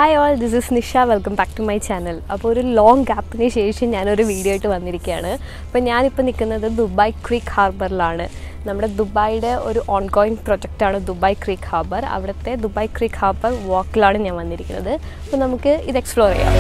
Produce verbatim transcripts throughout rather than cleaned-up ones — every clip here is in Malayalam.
Hi all, this is Nisha. Welcome back to my channel. അപ്പോൾ ഒരു ലോങ് ഗ്യാപ്പിന് ശേഷം ഞാനൊരു വീഡിയോ ആയിട്ട് വന്നിരിക്കുകയാണ്. അപ്പോൾ ഞാനിപ്പോൾ നിൽക്കുന്നത് ദുബായ് ക്രീക്ക് ഹാർബറിലാണ്. നമ്മുടെ ദുബായിയുടെ ഒരു ഓൺഗോയിങ് പ്രൊജക്റ്റാണ് ദുബായ് ക്രീക്ക് ഹാർബർ. അവിടുത്തെ ദുബായ് ക്രീക്ക് ഹാർബർ വാക്കിലാണ് ഞാൻ വന്നിരിക്കുന്നത്. അപ്പോൾ നമുക്ക് ഇത് എക്സ്പ്ലോർ ചെയ്യാം.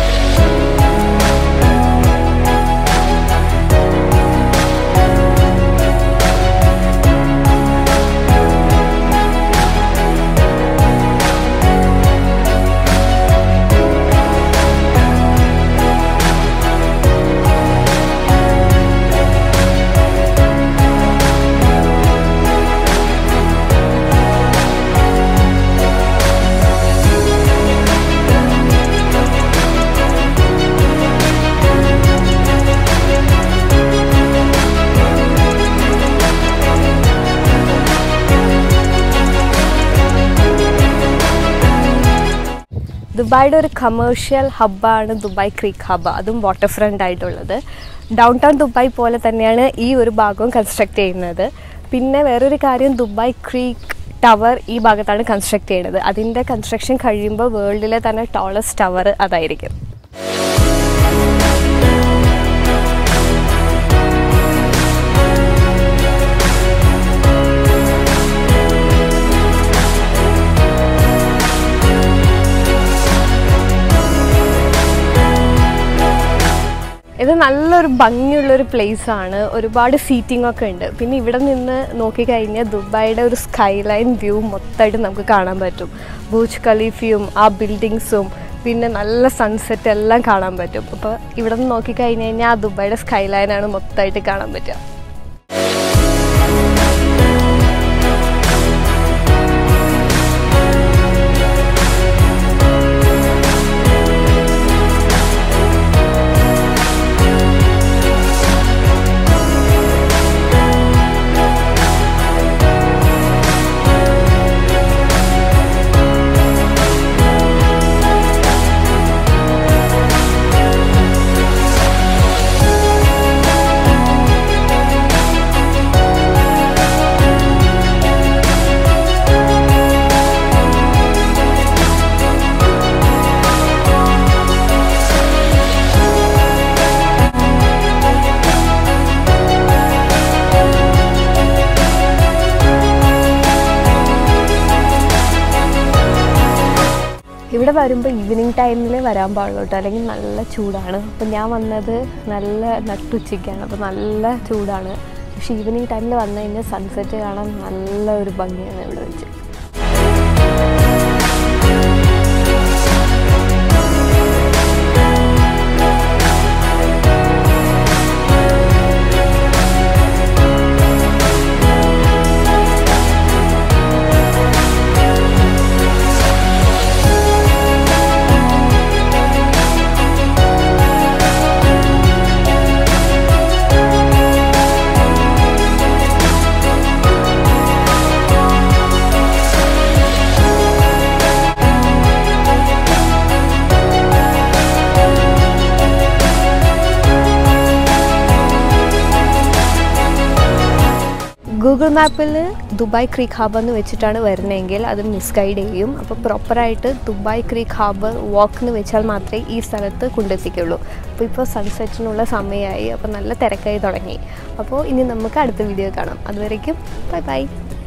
ദുബായിയുടെ ഒരു കമേഴ്ഷ്യൽ ഹബ്ബാണ് ദുബായ് ക്രീക്ക് ഹബ്ബ്. അതും വാട്ടർ ഫ്രണ്ട് ആയിട്ടുള്ളത്. ഡൗൺ ടൗൺ ദുബായ് പോലെ തന്നെയാണ് ഈ ഒരു ഭാഗവും കൺസ്ട്രക്ട് ചെയ്യുന്നത്. പിന്നെ വേറൊരു കാര്യം, ദുബായ് ക്രീക്ക് ടവർ ഈ ഭാഗത്താണ് കൺസ്ട്രക്ട് ചെയ്യുന്നത്. അതിൻ്റെ കൺസ്ട്രക്ഷൻ കഴിയുമ്പോൾ വേൾഡിലെ തന്നെ ടോളസ്റ്റ് ടവർ അതായിരിക്കും. ഇത് നല്ലൊരു ഭംഗിയുള്ളൊരു പ്ലേസാണ്. ഒരുപാട് സീറ്റിംഗ് ഒക്കെ ഉണ്ട്. പിന്നെ ഇവിടെ നിന്ന് നോക്കിക്കഴിഞ്ഞാൽ ദുബായിയുടെ ഒരു സ്കൈലൈൻ വ്യൂ മൊത്തമായിട്ട് നമുക്ക് കാണാൻ പറ്റും. ബുർജ് ഖലീഫയും ആ ബിൽഡിങ്സും പിന്നെ നല്ല സൺസെറ്റ് എല്ലാം കാണാൻ പറ്റും. അപ്പോൾ ഇവിടെ നിന്ന് നോക്കിക്കഴിഞ്ഞ് കഴിഞ്ഞാൽ ആ ദുബായിയുടെ സ്കൈലൈനാണ് മൊത്തമായിട്ട് കാണാൻ പറ്റുക. ഇവിടെ വരുമ്പോൾ ഈവനിങ് ടൈമിൽ വരാൻ പാടുള്ളൂ കേട്ടോ, അല്ലെങ്കിൽ നല്ല ചൂടാണ്. അപ്പോൾ ഞാൻ വന്നത് നല്ല നട്ടുച്ചയ്ക്കാണ്, അപ്പോൾ നല്ല ചൂടാണ്. പക്ഷേ ഈവനിങ് ടൈമിൽ വന്നു കഴിഞ്ഞാൽ സൺസെറ്റ് കാണാൻ നല്ല ഒരു ഭംഗിയാണ് ഇവിടെ വെച്ച്. ഗൂഗിൾ മാപ്പിൽ ദുബായ് ക്രീക്ക് ഹാർബർ എന്ന് വെച്ചിട്ടാണ് വരുന്നതെങ്കിൽ അത് മിസ്ഗൈഡ് ചെയ്യും. അപ്പോൾ പ്രോപ്പറായിട്ട് ദുബായ് ക്രീക്ക് ഹാർബർ വാക്ക് എന്ന് വെച്ചാൽ മാത്രമേ ഈ സ്ഥലത്ത് കൊണ്ടെത്തിക്കുള്ളൂ. അപ്പോൾ ഇപ്പോൾ സൺസെറ്റിനുള്ള സമയമായി, അപ്പോൾ നല്ല തിരക്കായി തുടങ്ങി. അപ്പോൾ ഇനി നമുക്ക് അടുത്ത വീഡിയോ കാണാം. അതുവരേക്കും ബൈ ബൈ.